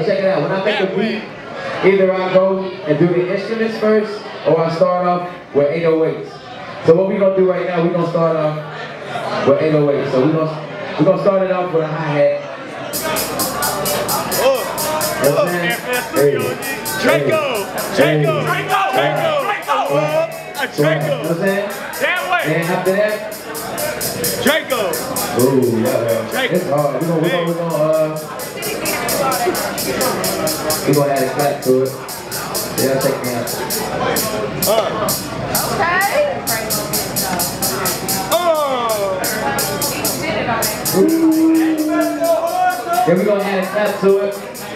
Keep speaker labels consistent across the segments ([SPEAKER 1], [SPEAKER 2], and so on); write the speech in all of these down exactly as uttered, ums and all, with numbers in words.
[SPEAKER 1] check it out. When I make a beat, either I go and do the instruments first, or I start off with eight oh eights. So what we gonna do right now, we gonna start off with eight oh eight. So we gonna we gonna start it off with a hi-hat.
[SPEAKER 2] Oh,
[SPEAKER 1] You know what I'm saying? Hey,
[SPEAKER 2] Draco, Draco, Draco, Draco, Draco, a
[SPEAKER 1] so, you know
[SPEAKER 2] Draco.
[SPEAKER 1] what I'm saying?
[SPEAKER 2] Damn way.
[SPEAKER 1] And after that,
[SPEAKER 2] Draco.
[SPEAKER 1] ooh, yeah, man.
[SPEAKER 2] Draco.
[SPEAKER 1] It's hard. We gonna we gonna we gonna uh we gonna add a clap to it. Yeah, check me out.
[SPEAKER 2] Uh.
[SPEAKER 3] Okay.
[SPEAKER 2] Oh.
[SPEAKER 1] Then we gonna add a clap to it.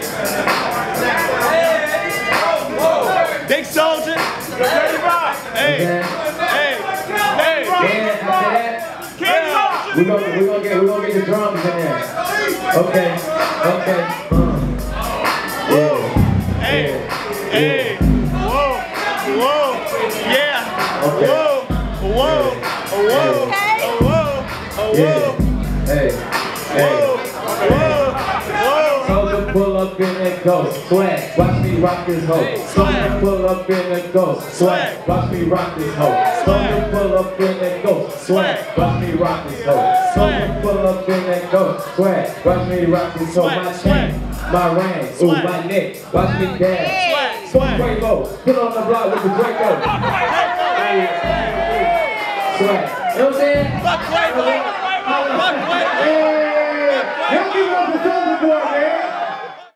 [SPEAKER 2] Big Soulja. thirty-five. Hey.
[SPEAKER 1] Okay.
[SPEAKER 2] Hey. Hey.
[SPEAKER 1] Then after that, we gonna we gonna get we gonna get the drums in there. Okay. Okay. Yeah.
[SPEAKER 2] Hey. Hey. Whoa. Whoa. Yeah.
[SPEAKER 1] Okay.
[SPEAKER 2] Whoa. Whoa. Whoa. Whoa.
[SPEAKER 1] Yeah. Hey. Hey.
[SPEAKER 2] Whoa.
[SPEAKER 1] Soulja pull up in that ghost, swag, watch me rock this hoe. Soulja pull up in that ghost, swag, watch me rock this hoe. Soulja pull up in that ghost, swag, watch me rock this hoe. Soulja pull up in that ghost, swag, watch me rock this hoe. My chain, my ring, ooh, my neck, watch me dance. Swag, Draco, get on the block with the Draco. Swag, you know what I'm saying?
[SPEAKER 2] Fuck Quavo. Fuck Quavo.
[SPEAKER 1] Y'all give it up for Soulja Boy, man.